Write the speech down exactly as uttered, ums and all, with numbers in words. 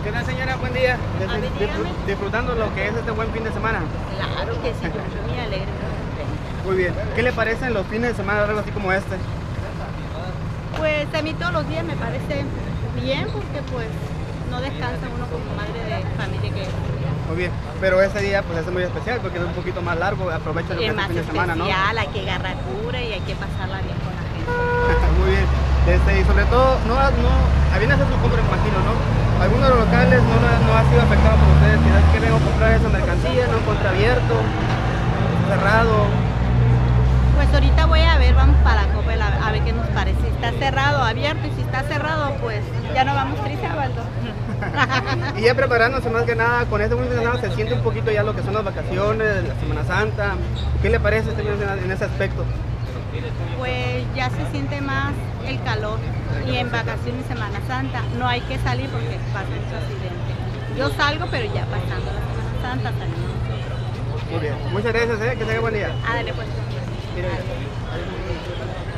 ¿Qué tal, señora? Buen día. Des- A ver, disfr- dígame. disfrutando lo que es este buen fin de semana. Claro que sí, yo estoy muy alegre, muy contenta. Muy bien. ¿Qué le parecen los fines de semana, algo así como este? Pues a mí todos los días me parece bien porque pues no descansa uno como madre de familia que Muy bien. Pero ese día pues es muy especial porque es un poquito más largo. Aprovecha lo que es es el más fin de semana, ¿no? especial, hay que agarrar cura y hay que pasarla bien con la gente. Muy bien. Este, y sobre todo, no, no, habían hacer su compra, me imagino, ¿no? Algunos de los locales no, no ha sido afectado por ustedes. Quizás que vengo a comprar esa mercancía, no encuentra abierto, cerrado. Pues ahorita voy a ver, vamos para Coppel a, a ver qué nos parece. Si está cerrado, abierto, y si está cerrado, pues ya no vamos triste, Baldo. Y ya preparándose más que nada, con este fin de semana se siente un poquito ya lo que son las vacaciones, la Semana Santa. ¿Qué le parece este fin de semana en ese aspecto? Pues ya se siente más el calor y en vacaciones y Semana Santa no hay que salir porque pasa mucho accidente. Yo salgo, pero ya pasando la Semana Santa salimos nosotros. Muy bien. Muchas gracias, ¿eh? Que tenga buen día. Ah, dale pues. Mire. Dale.